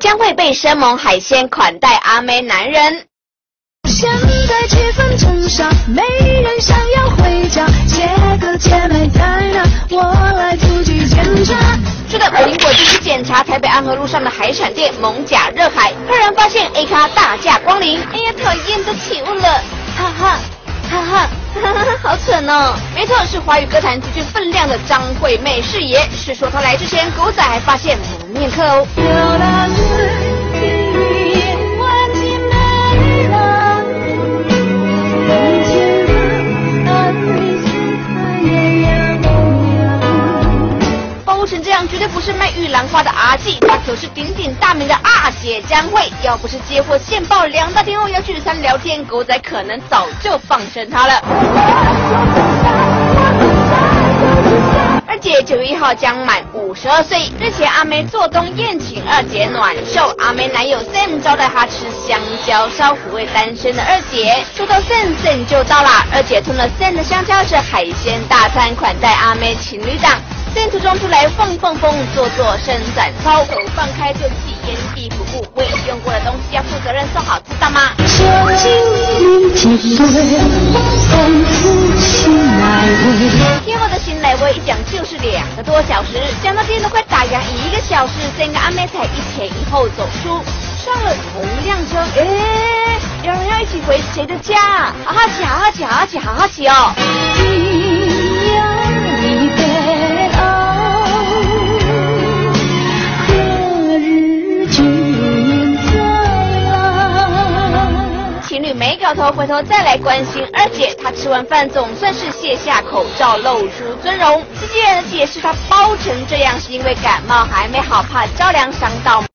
将会被生猛海鲜款待阿妹男人。 现在气氛正上，没人想要回家，姐哥姐妹在哪？我来突击检查。 是的，苹果就是检查台北安和路上的海产店蒙甲热海，突然发现 A 咖大驾光临，哎呀，讨厌的起雾了，哈哈。哈哈，好蠢哦！没错，是华语歌坛极具分量的张惠妹是爷。是说她来之前，狗仔还发现蒙面客哦。包成这样，绝对不是卖玉兰花的阿纪，她可是鼎鼎大名的阿姐江蕙。要不是接获线报，2大天后要聚餐聊天，狗仔可能早就放生她了。二姐9月1号将满52岁，日前阿妹做东宴请二姐暖寿，阿妹男友 Sam 招待她吃香蕉烧，抚慰单身的二姐。说到 Sam 就到啦，二姐吞了 Sam 的香蕉是海鲜大餐，款待阿妹情侣档。Sam 途中出来蹦做伸展操，手放开就起烟蒂服务，未用过的东西要负责任送好，知道吗？天后的新来威一讲就是2个多小时，讲到天都快打烊1个小时，Sam 跟阿妹才一前一后走出，上了同一辆车，两人要一起回谁的家？好好骑哦！情侣没搞头，回头再来关心二姐。她吃完饭总算是卸下口罩，露出尊容。自己人的解释，她包成这样是因为感冒还没好，怕着凉伤到。